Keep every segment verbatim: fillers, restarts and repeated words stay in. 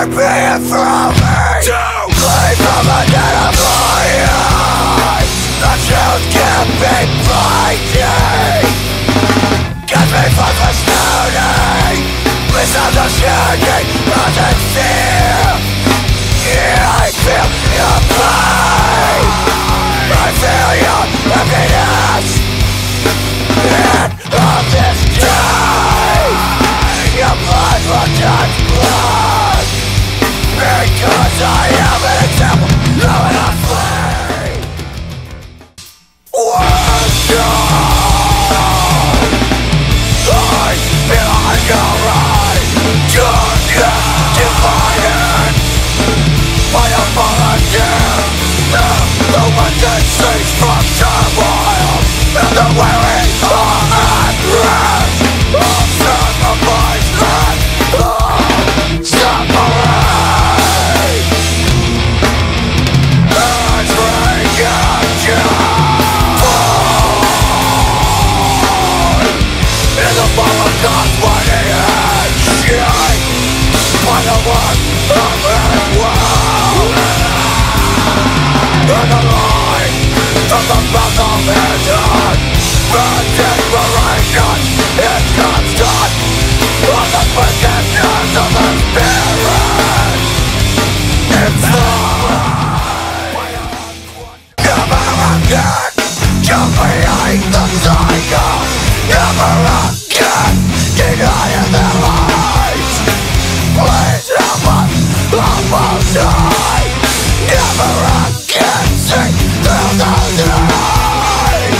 are being thrown me to leave from the dead of life. The truth can't be fighting. Get me from the stony misunderstanding, doesn't fear. Yeah, I feel your pain. I feel your emptiness. End of this day. Your blood will touch blood, because I am an example of an unfree world. I feel like a right to get divided by a volunteer. The movement that cease from turmoil, and the weary are at rest of sacrifice and of suffering. It's reaction in the form of God's mighty hand shake by the work of His will. In the light of the mouth of His hand, the desperation is constant of the forgiveness of the Spirit. It's never again to create the cycle. Never again denying their lives. Please help us, help us die. Never again sing through the night.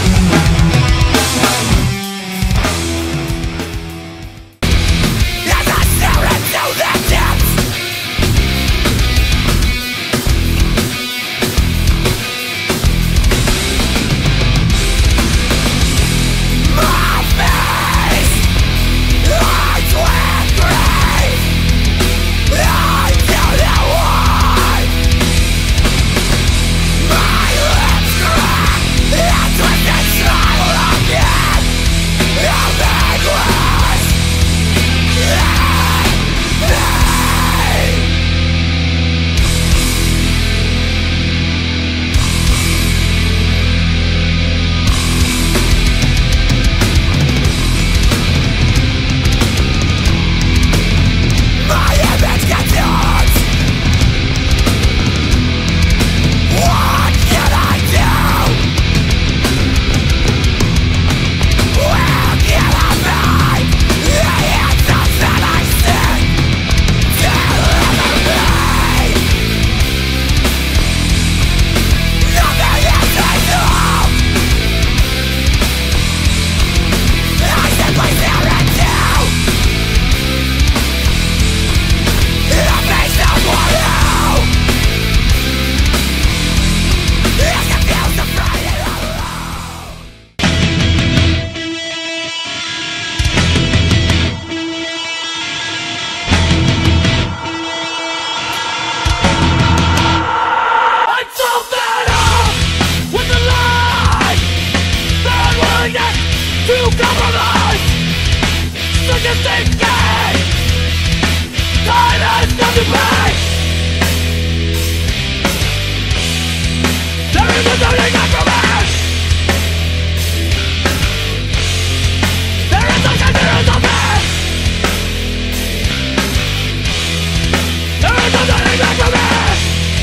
As I stare into the depths, my face lights with grief. I don't know why. My lips crack, a twisted smile again. I'm endless. My image consumes. What can I do? Where can I find the answers that I seek? Deliver me. Nothing is enough. I simply stare into the face of one who is confused, afraid, and alone. I'm so fed up with the lies, the unwillingness to compromise. Such a thinking, time has come to pay. There is no turning back from it. There is no change, there is no pain. There is no turning back from it.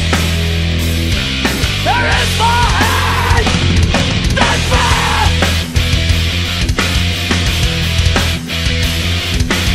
There is more hate than fear.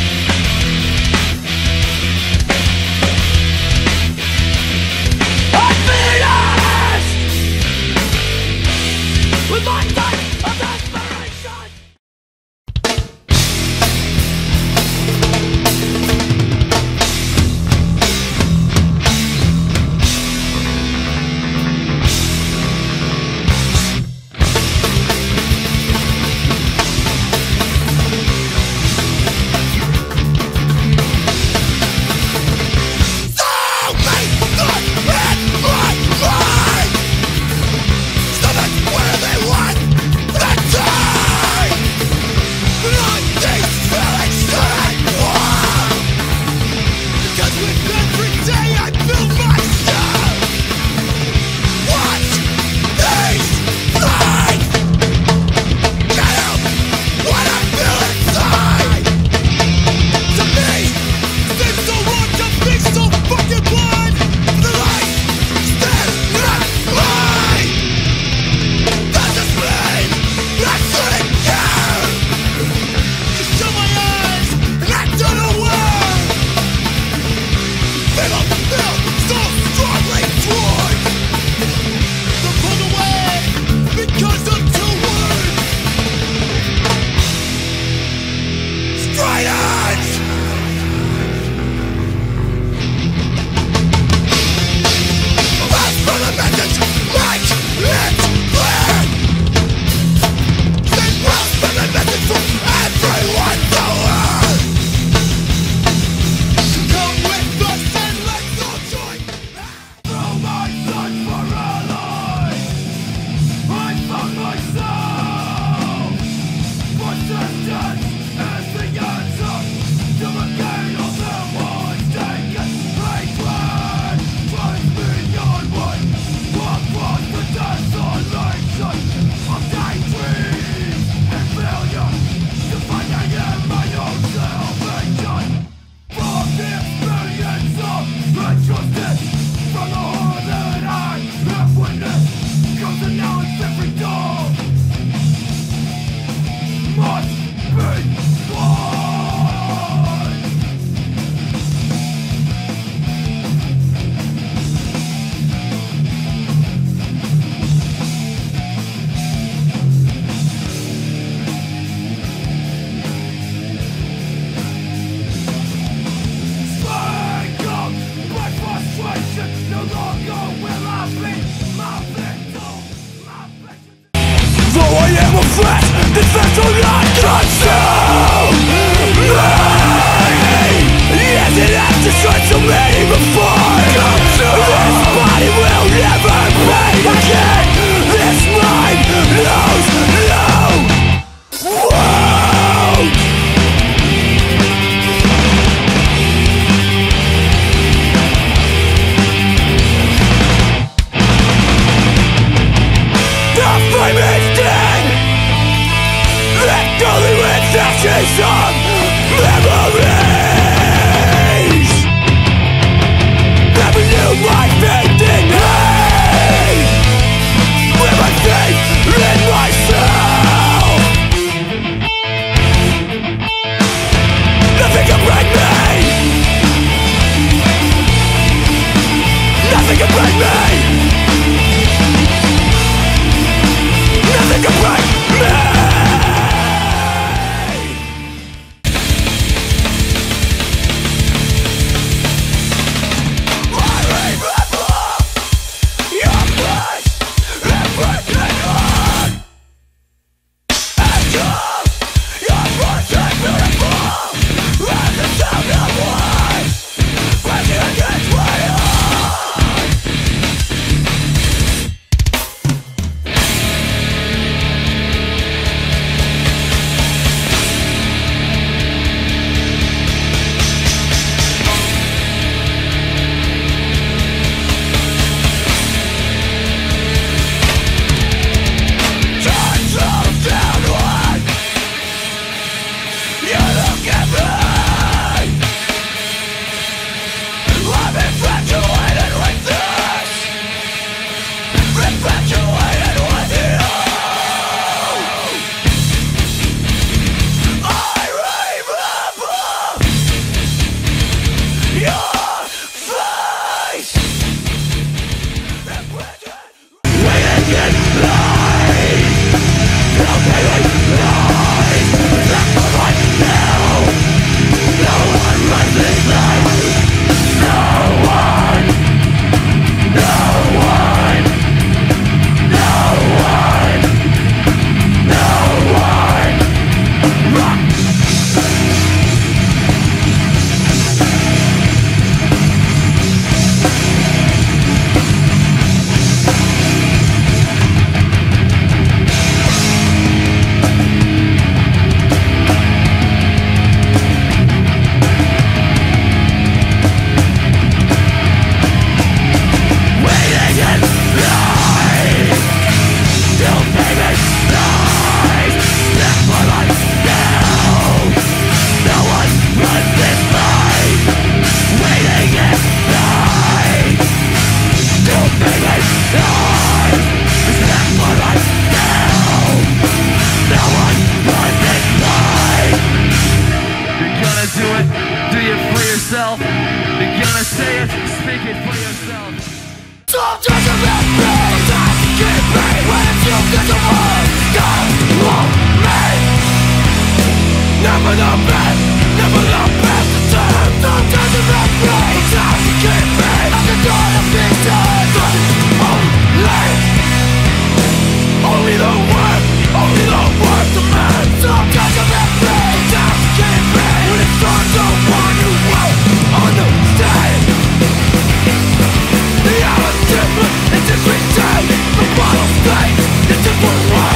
flesh, this flesh will not consume me. Yes, it has destroyed so many before. This body will never be again. This mind knows no wound. The flame is dead. Let only with ashes of memories. Never knew my faith in me. With my faith in myself. Nothing can break me. Nothing can break me. Nothing can break me.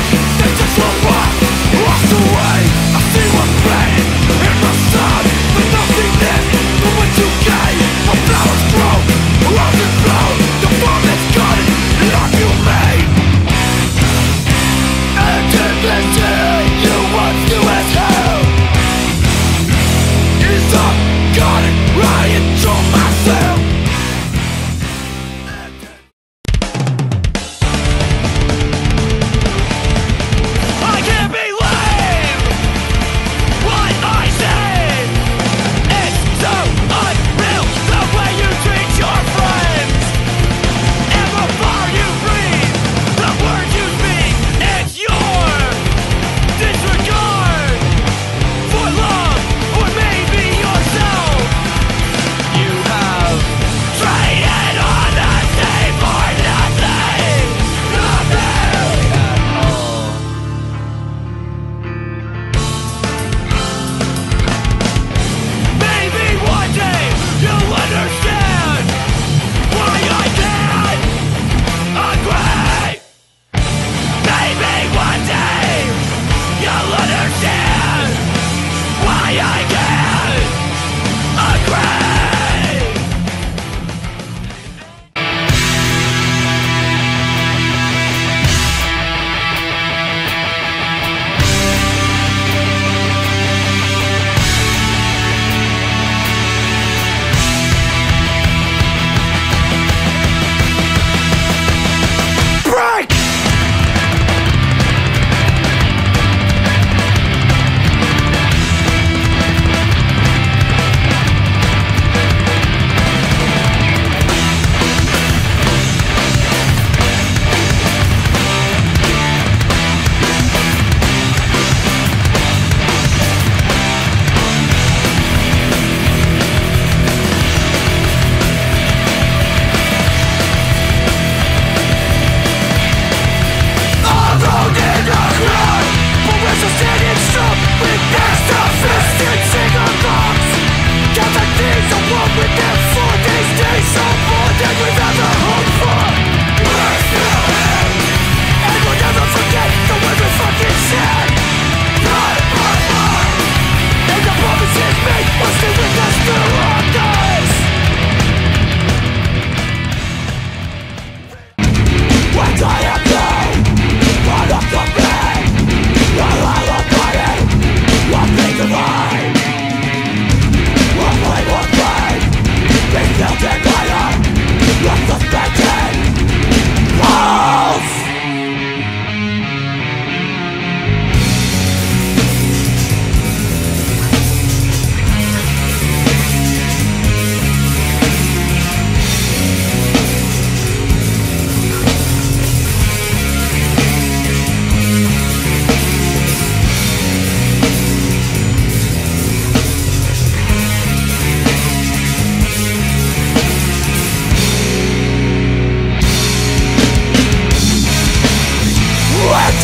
Away, I see what's pain in my son.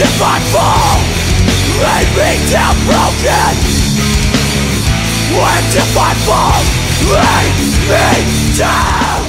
if I fall, lay me down broken. What if I fall, lay me down.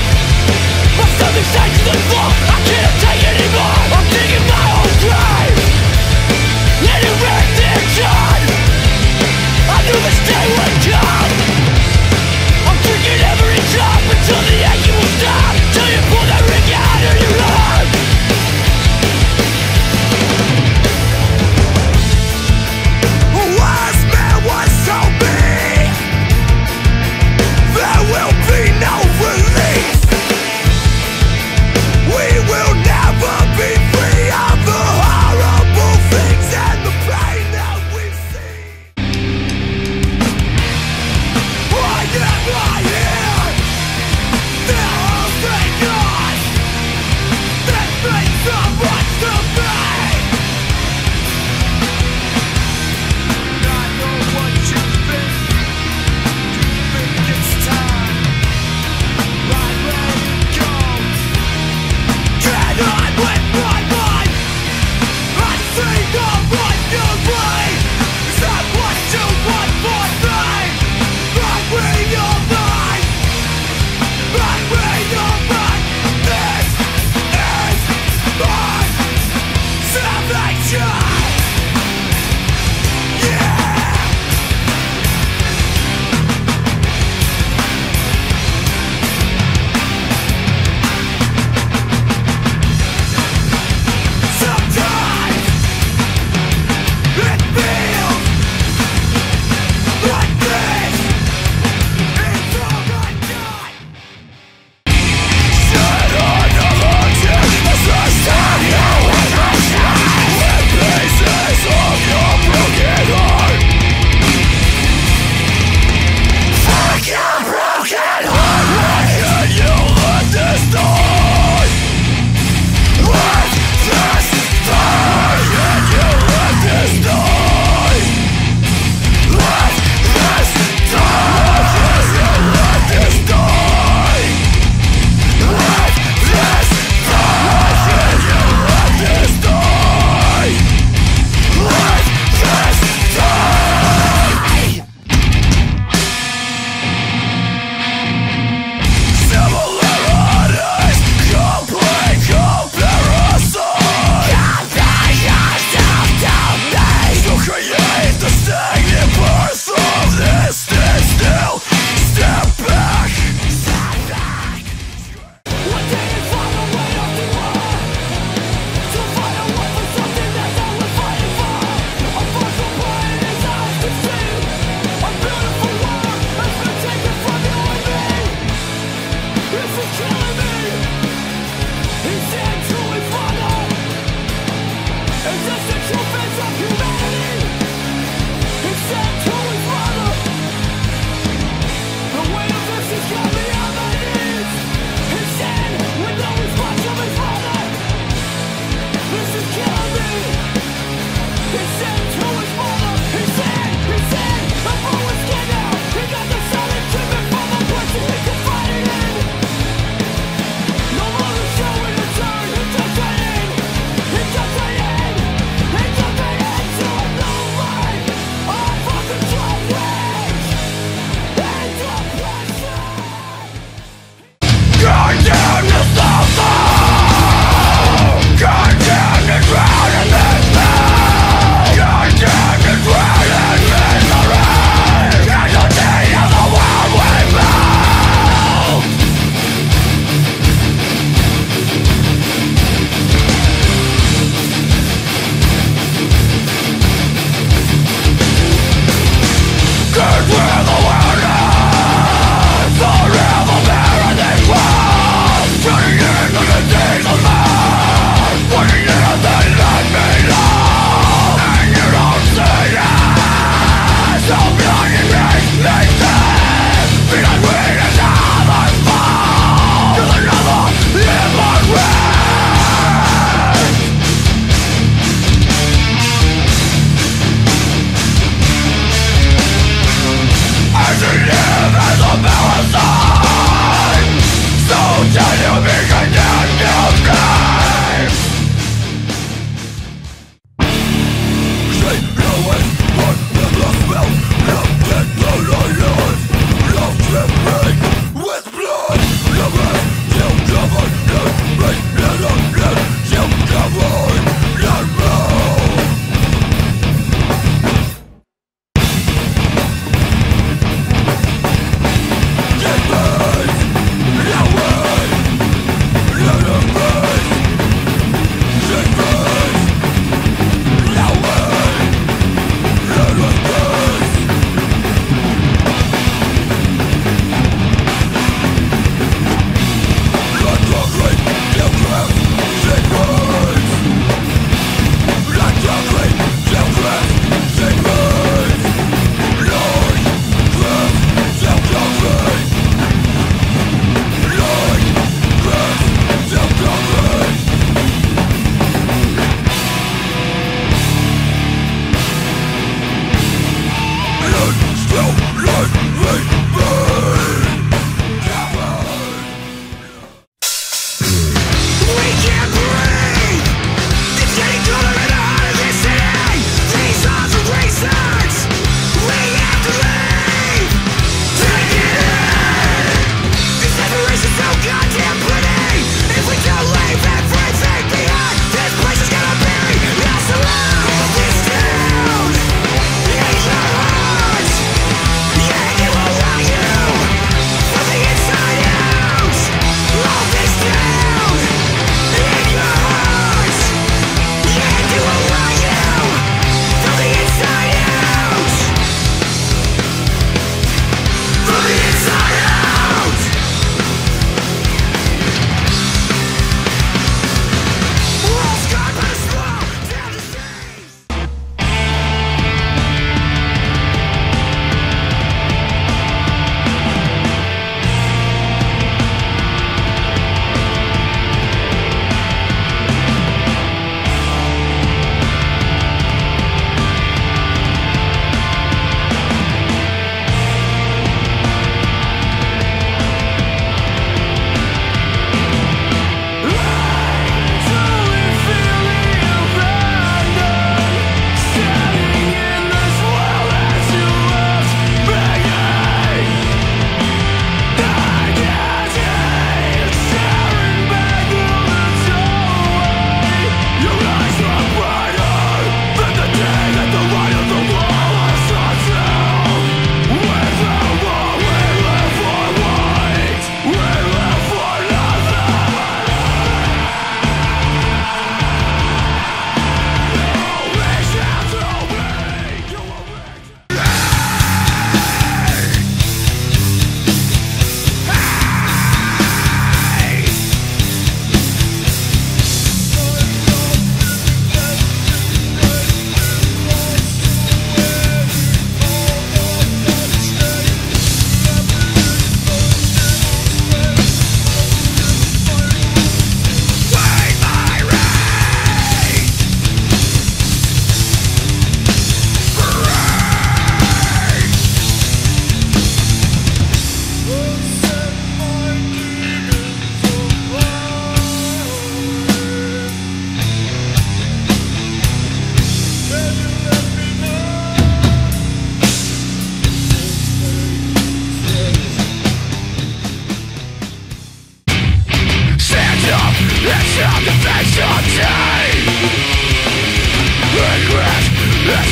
I can't take anymore. I'm digging my own grave.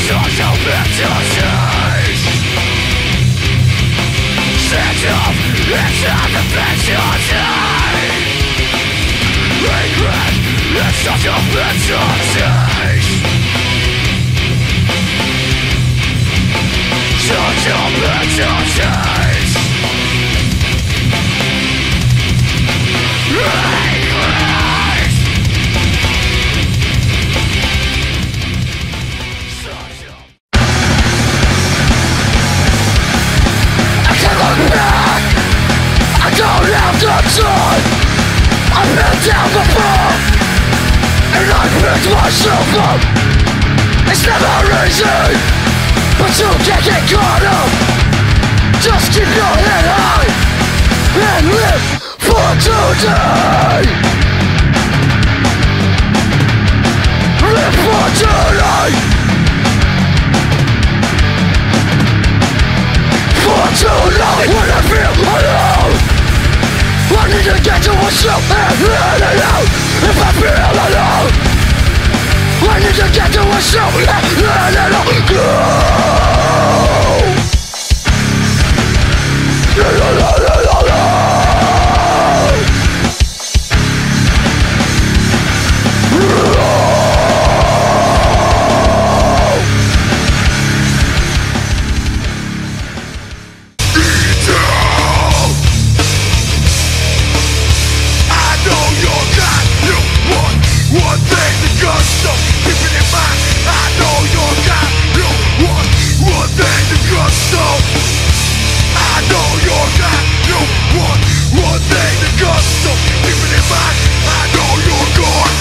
social fantasies. Set up inside the fantasy. Regret is social fantasies. Social fantasies. Regret. Social. I can't look back. I don't have the time. I've been down before, and I picked myself up. It's never easy, but you can't get caught up. Just keep your head high and live for today. Live for today. For tonight, when I feel alone, I need to get to myself and let it out. If I feel alone, I need to get to myself and let it out. Go. La, la, la, la, la, la. One thing to go, so keep it in mind. I know you're got you one, one thing to go, so I know you're got you one, one thing to go, so keep it in mind. I know you're gone.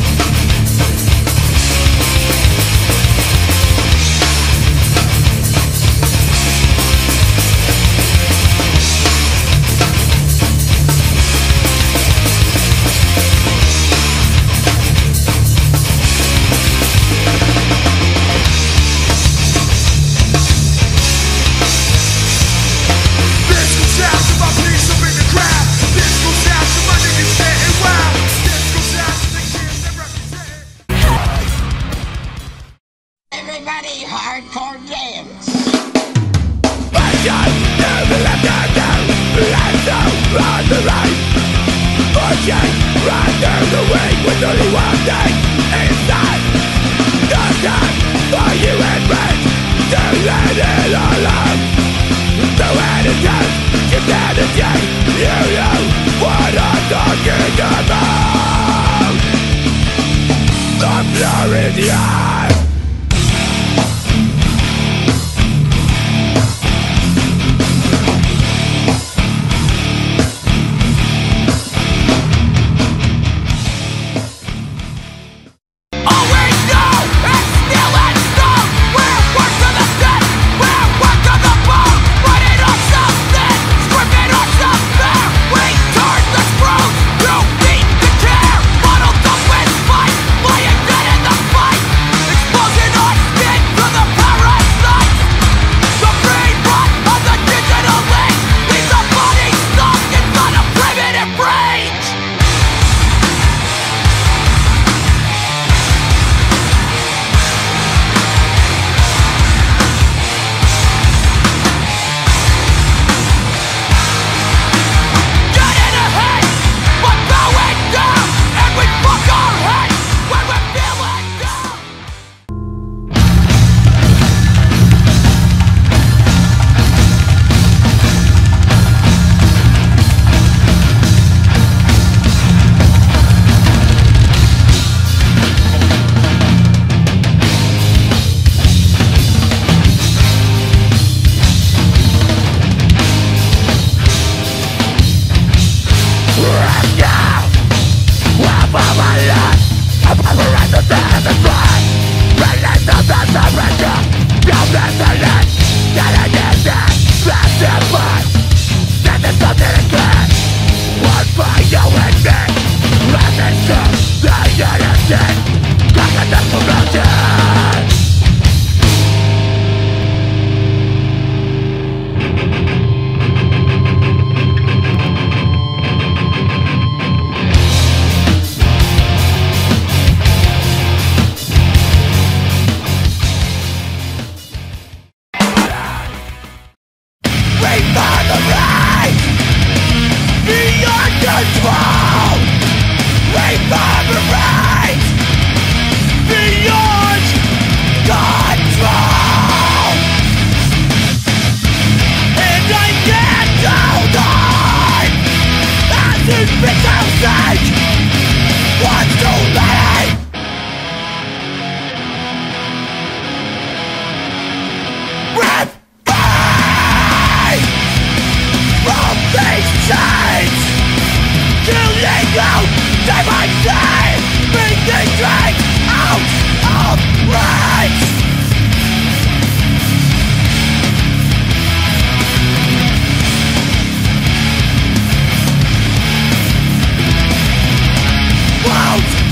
Everybody hardcore dance. I just never left her down. I'm so on the right. Pushing right down the way with only one thing inside. The time for you and me to let it all out. So anytime you get a day, you know what I'm talking about. I'm blurring the eyes.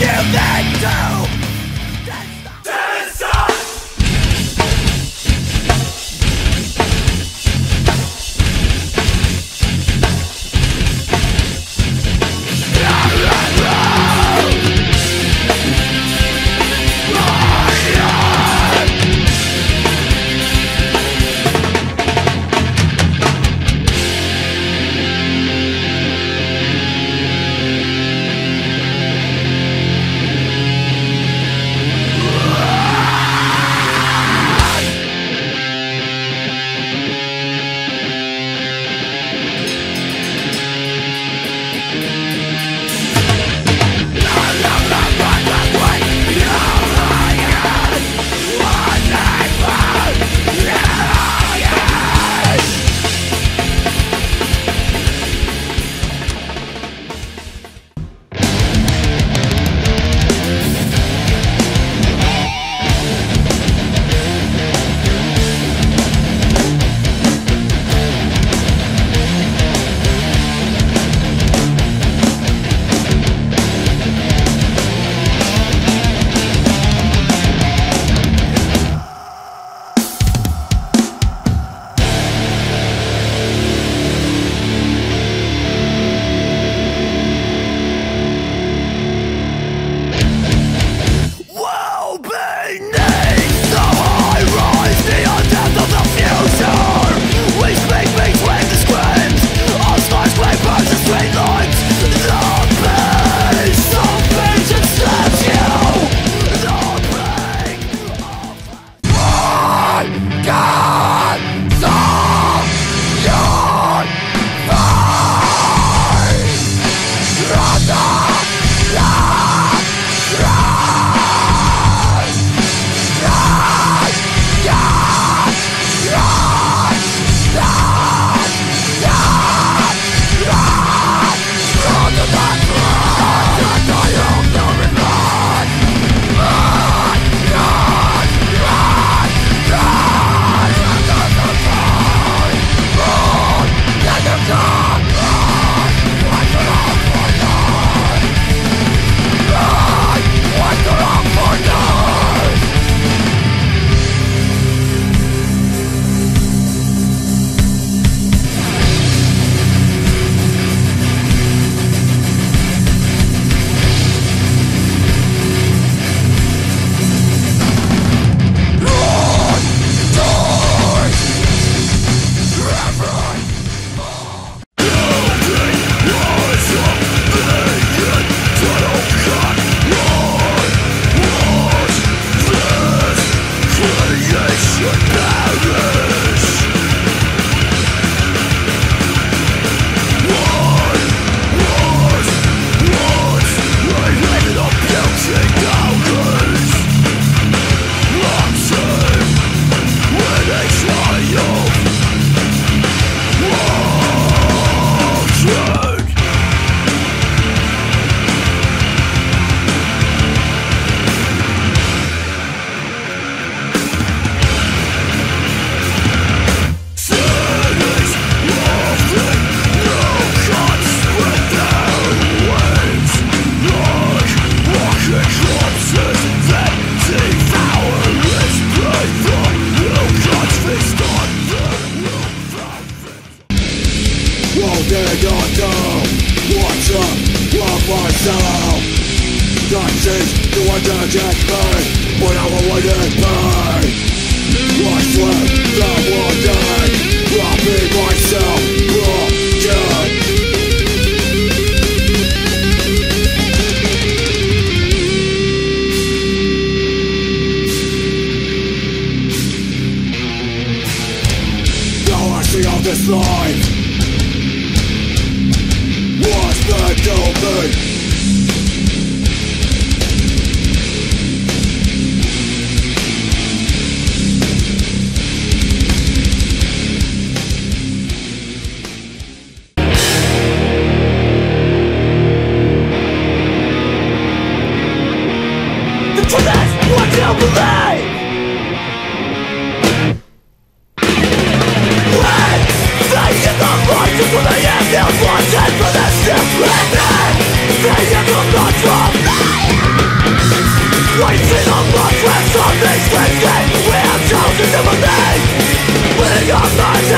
Feels one dead for the stiff. Stay in the blood from me.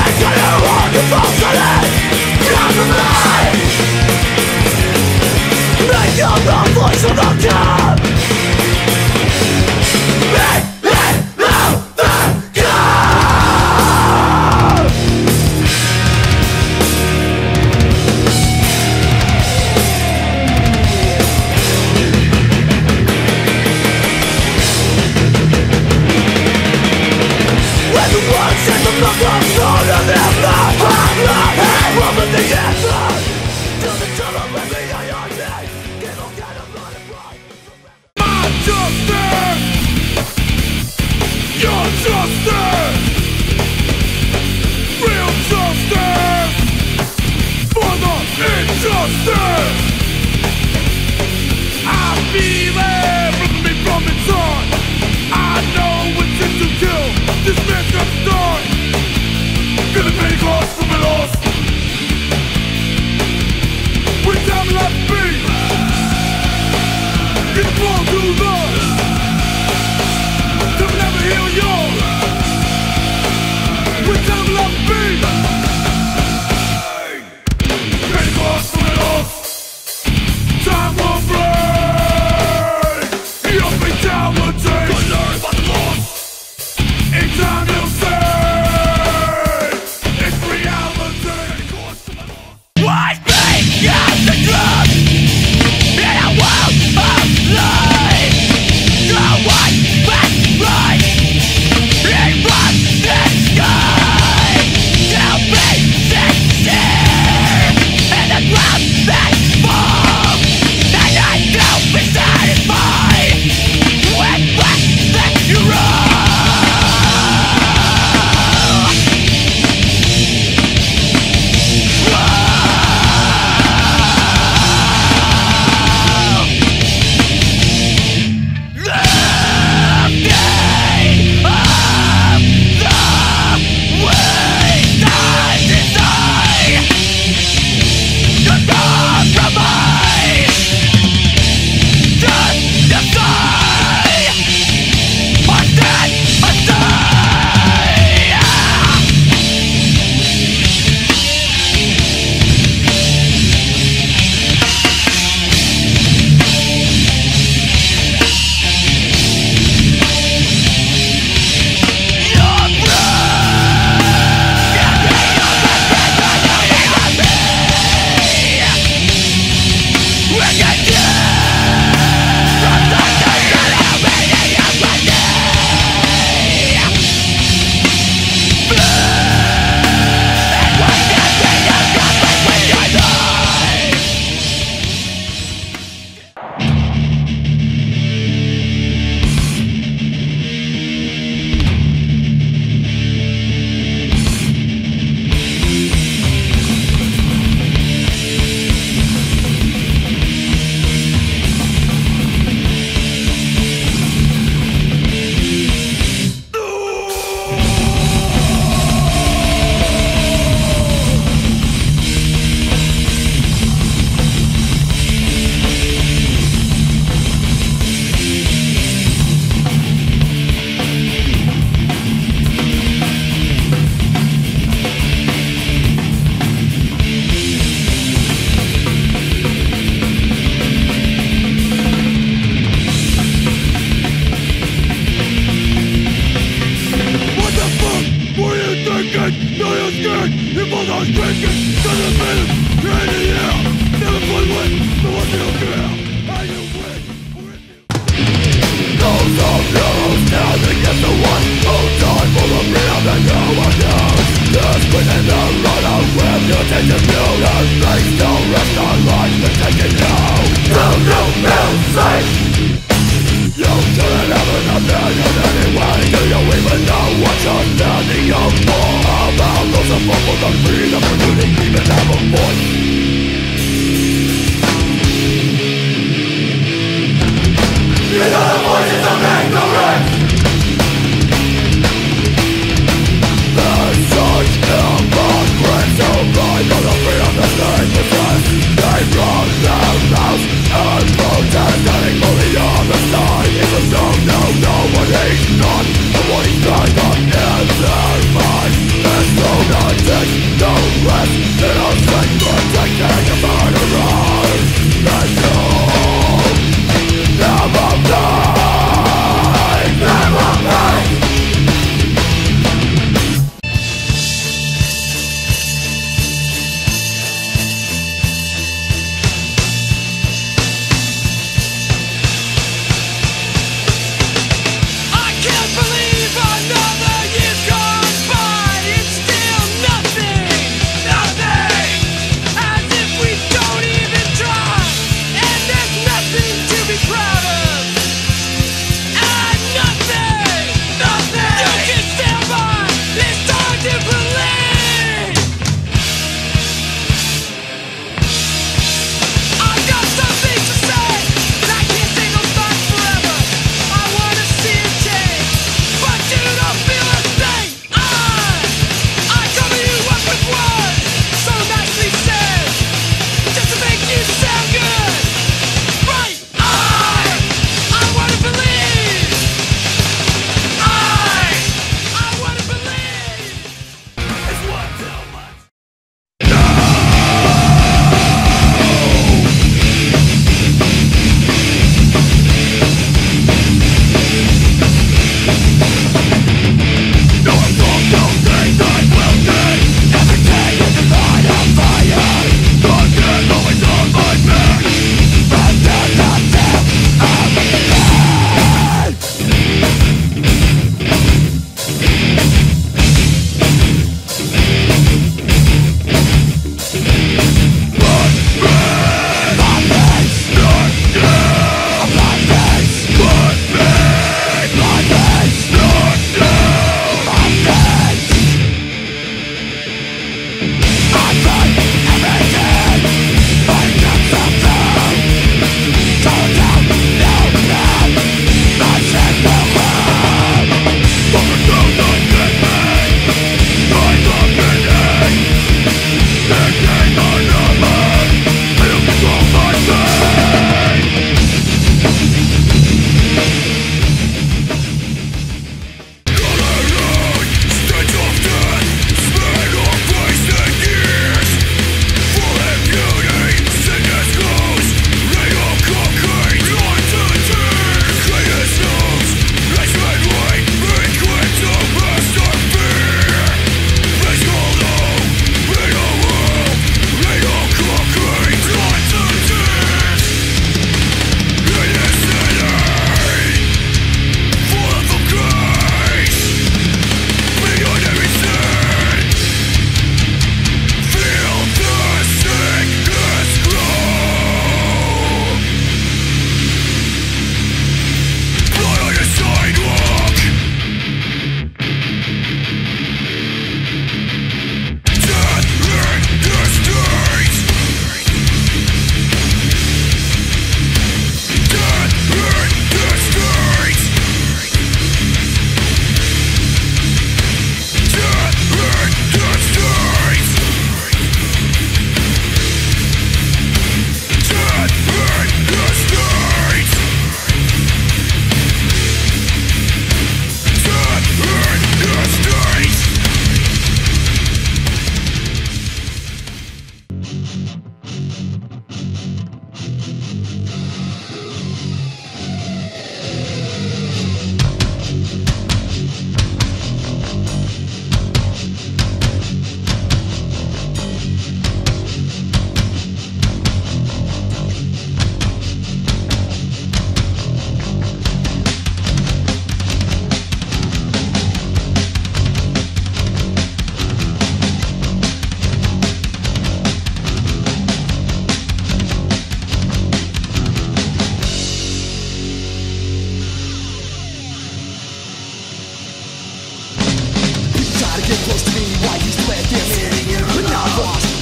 Nobody died on the other mind. There's no night.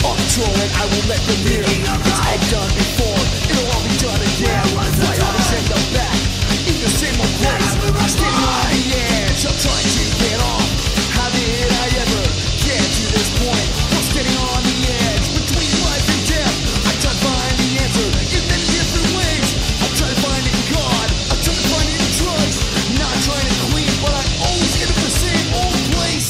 on control and I will let them hear. It's all done before, it'll all be done again. Why always end up back in the same old place? Standing on the edge, I'm trying to get off. How did I ever get to this point? I'm standing on the edge between life and death. I try to find the answer in many different ways. I try to find it in God, I try to find it in drugs. Not trying to clean, but I always end up the same old place.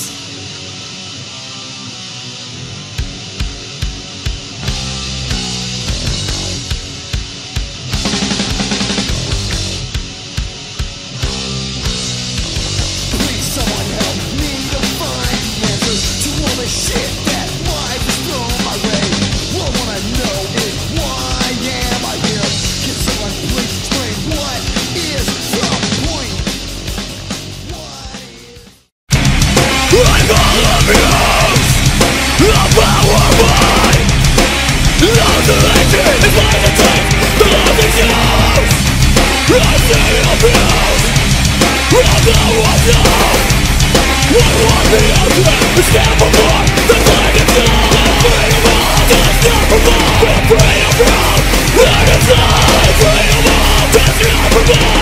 Please, someone help me to find the answer to all the shit that life has thrown my way. What I wanna know is why am I here? Can someone please explain what is the point? What is Like all abuse, the power mine. Isolation is my attack, the love is yours. I say abuse, from the one down. What was the outcome? It's never more, the flag is down. Free of all, that's never more. Free of all, that is all. Free of all, that's never more.